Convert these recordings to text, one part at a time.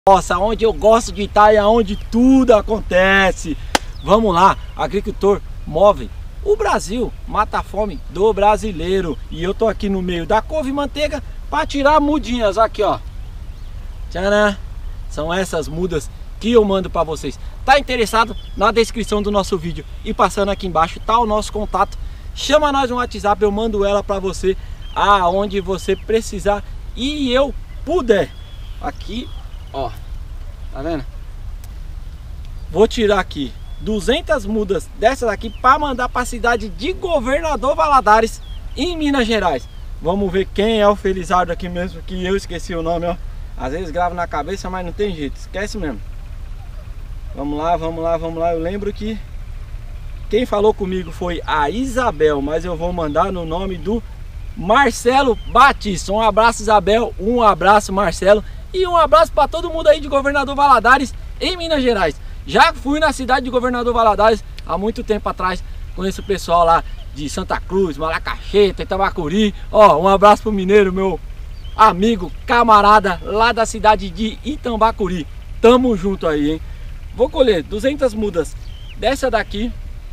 Nossa, onde eu gosto de estar é onde tudo acontece. Vamos lá, agricultor move o Brasil, mata a fome do brasileiro. E eu tô aqui no meio da couve-manteiga para tirar mudinhas, aqui ó. Tcharam! São essas mudas que eu mando para vocês. Tá interessado? Na descrição do nosso vídeo e passando aqui embaixo tá o nosso contato. Chama nós no WhatsApp, eu mando ela para você aonde você precisar e eu puder. Aqui ó, tá vendo? Vou tirar aqui 200 mudas dessas aqui para mandar para a cidade de Governador Valadares, em Minas Gerais. Vamos ver quem é o Felizardo aqui mesmo, que eu esqueci o nome, ó. Às vezes gravo na cabeça, mas não tem jeito, esquece mesmo. Vamos lá, vamos lá, vamos lá. Eu lembro que quem falou comigo foi a Isabel, mas eu vou mandar no nome do Marcelo Batista. Um abraço, Isabel, um abraço, Marcelo. E um abraço para todo mundo aí de Governador Valadares, em Minas Gerais. Já fui na cidade de Governador Valadares há muito tempo atrás. Conheço o pessoal lá de Santa Cruz, Malacacheta, Itabacuri. Ó, um abraço pro mineiro, meu amigo, camarada lá da cidade de Itambacuri. Tamo junto aí, hein? Vou colher 200 mudas dessa daqui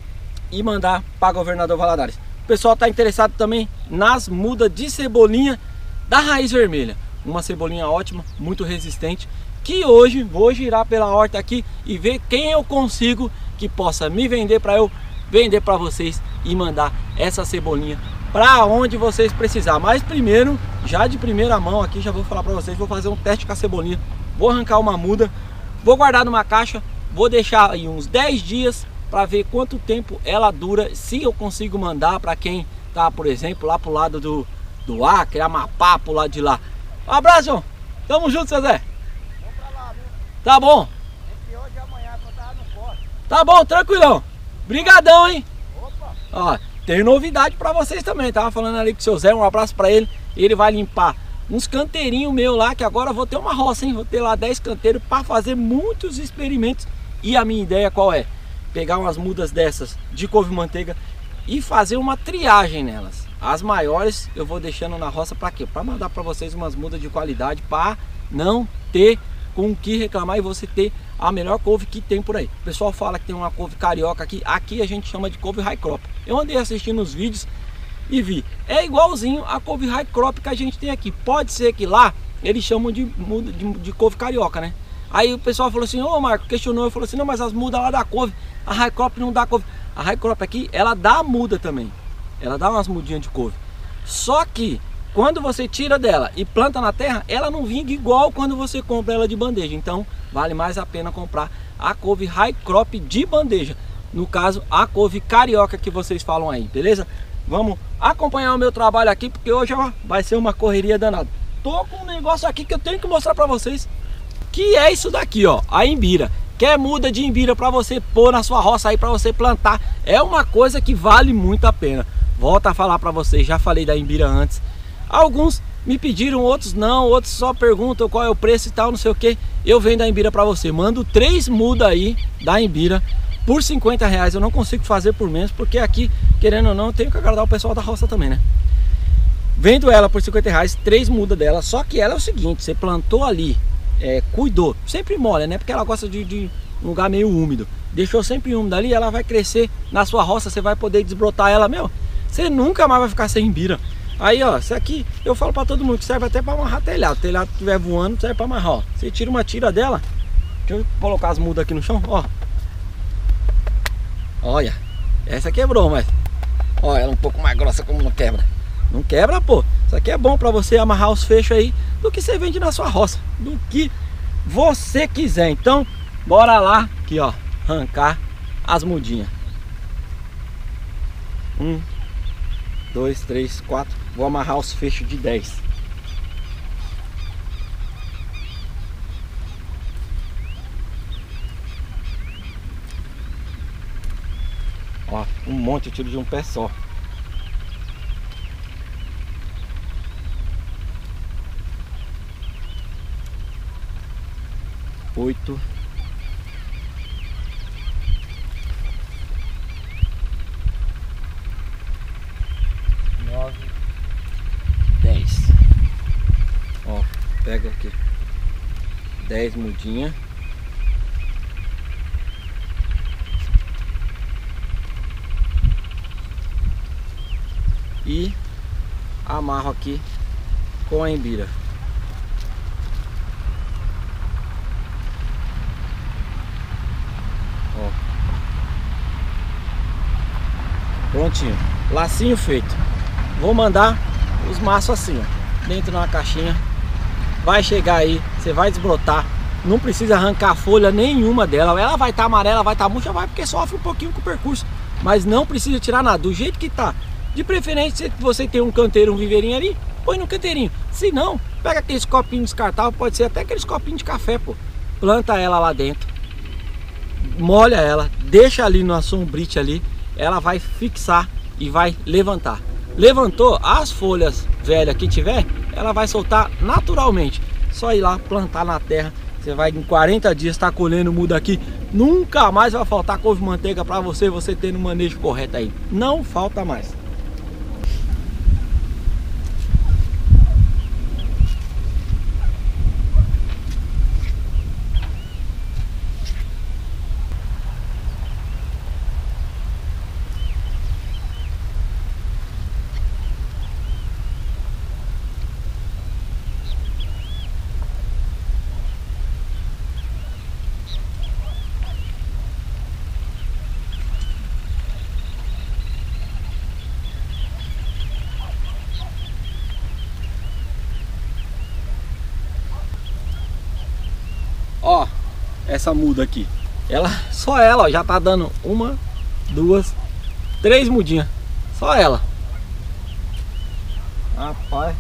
e mandar para Governador Valadares. O pessoal tá interessado também nas mudas de cebolinha da raiz vermelha. Uma cebolinha ótima, muito resistente, que hoje vou girar pela horta aqui e ver quem eu consigo que possa me vender para eu vender para vocês e mandar essa cebolinha para onde vocês precisar. Mas primeiro, já de primeira mão aqui, já vou falar para vocês, vou fazer um teste com a cebolinha. Vou arrancar uma muda, vou guardar numa caixa, vou deixar aí uns 10 dias para ver quanto tempo ela dura, se eu consigo mandar para quem tá, por exemplo, lá pro lado do Acre, Amapá, pro lado de lá. Um abraço, tamo junto, seu Zé. Vamos pra lá, viu? Tá bom. Entre hoje e amanhã, que eu tava no forte. Tá bom, tranquilão. Brigadão, hein? Opa! Ó, tem novidade pra vocês também. Tava falando ali com o seu Zé, um abraço pra ele. Ele vai limpar uns canteirinhos meu lá, que agora eu vou ter uma roça, hein? Vou ter lá 10 canteiros pra fazer muitos experimentos. E a minha ideia qual é? Pegar umas mudas dessas de couve-manteiga e fazer uma triagem nelas. As maiores eu vou deixando na roça para quê? Para mandar para vocês umas mudas de qualidade, para não ter com o que reclamar e você ter a melhor couve que tem por aí. O pessoal fala que tem uma couve carioca aqui, aqui a gente chama de couve high crop. Eu andei assistindo os vídeos e vi, é igualzinho a couve high crop que a gente tem aqui. Pode ser que lá eles chamam de couve carioca, né? Aí o pessoal falou assim, ô Marco, questionou, eu falou assim, não, mas as mudas lá da couve, a high crop não dá couve. A high crop aqui, ela dá muda também. Ela dá umas mudinhas de couve. Só que quando você tira dela e planta na terra, ela não vinga igual quando você compra ela de bandeja. Então vale mais a pena comprar a couve high crop de bandeja. No caso, a couve carioca que vocês falam aí, beleza? Vamos acompanhar o meu trabalho aqui, porque hoje ó, vai ser uma correria danada. Tô com um negócio aqui que eu tenho que mostrar pra vocês, que é isso daqui, ó, a imbira. Quer muda de imbira para você pôr na sua roça aí, para você plantar, é uma coisa que vale muito a pena. Volto a falar para vocês, já falei da imbira antes. Alguns me pediram, outros não, outros só perguntam qual é o preço e tal, não sei o que. Eu vendo a imbira para você, mando 3 mudas aí da imbira por 50 reais. Eu não consigo fazer por menos, porque aqui, querendo ou não, eu tenho que agradar o pessoal da roça também, né? Vendo ela por 50 reais, 3 mudas dela. Só que ela é o seguinte, você plantou ali, cuidou, sempre molha, né? Porque ela gosta de um lugar meio úmido. Deixou sempre úmido ali, ela vai crescer na sua roça, você vai poder desbrotar ela, meu. Você nunca mais vai ficar sem imbira. Aí, ó, isso aqui eu falo pra todo mundo que serve até pra amarrar telhado. Se o telhado estiver voando, serve pra amarrar, ó. Você tira uma tira dela. Deixa eu colocar as mudas aqui no chão, ó. Olha, essa quebrou, mas ó, ela é um pouco mais grossa, como não quebra. Não quebra, pô. Isso aqui é bom pra você amarrar os fechos aí do que você vende na sua roça, do que você quiser. Então, bora lá, aqui ó, arrancar as mudinhas. 1, 2, 3, 4. Vou amarrar os fechos de 10. Ó, um monte, eu tiro de um pé só. Oito, 9, 10. Ó, pega aqui. 10. 10 mudinhas. E amarro aqui com a embira. Ó. Prontinho, lacinho feito. Vou mandar os maços assim, ó, dentro de uma caixinha. Vai chegar aí, você vai desbrotar. Não precisa arrancar folha nenhuma dela. Ela vai estar amarela, vai estar murcha, vai, porque sofre um pouquinho com o percurso. Mas não precisa tirar nada, do jeito que tá. De preferência, se você tem um canteiro, um viveirinho ali, põe no canteirinho. Se não, pega aqueles copinhos descartáveis, pode ser até aqueles copinhos de café, pô. Planta ela lá dentro, molha ela, deixa ali na sombrite ali, ela vai fixar e vai levantar. Levantou, as folhas velhas que tiver, ela vai soltar naturalmente. Só ir lá, plantar na terra. Você vai em 40 dias estar colhendo muda aqui. Nunca mais vai faltar couve-manteiga para você ter no manejo correto aí. Não falta mais. Ó, essa muda aqui, só ela, ó, já tá dando 1, 2, 3 mudinhas. Só ela. Rapaz.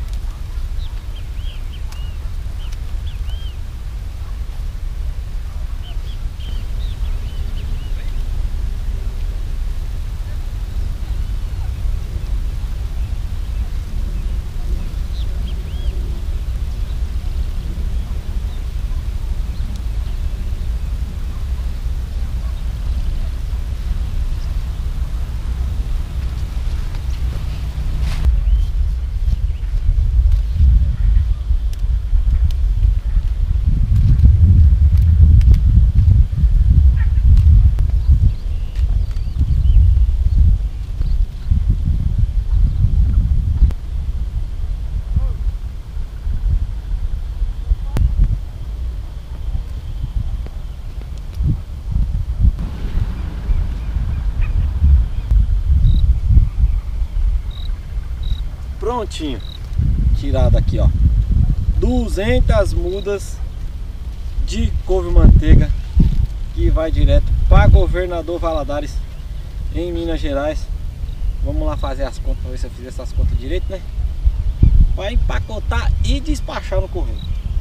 Prontinho, tirado aqui, ó, 200 mudas de couve-manteiga que vai direto para Governador Valadares, em Minas Gerais. Vamos lá fazer as contas, para ver se eu fiz essas contas direito, né? Vai empacotar e despachar no correio.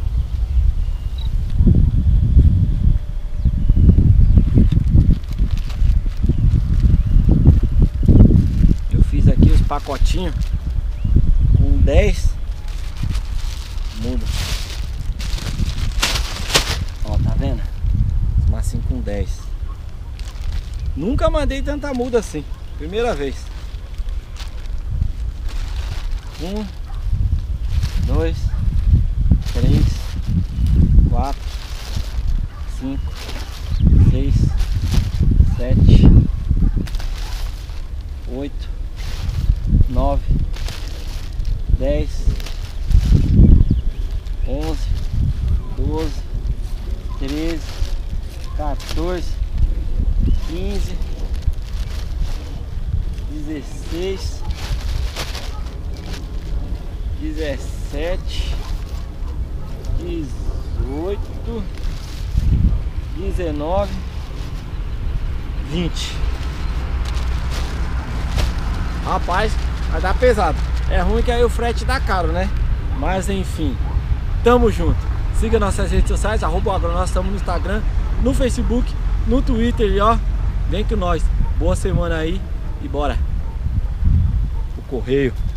Eu fiz aqui os pacotinhos com 10 mudas. Ó, tá vendo? Mas assim com 10. Nunca mandei tanta muda assim. Primeira vez. 1, 2, 3, 4, 5, 6, 7, 8, 9, 10, 11, 12, 13, 14, 15, 16, 17, 18, 19, 20. Rapaz, vai dar pesado. É ruim que aí o frete dá caro, né? Mas enfim, tamo junto. Siga nossas redes sociais, @agronós, estamos no Instagram, no Facebook, no Twitter, e ó, vem com nós. Boa semana aí e bora o correio.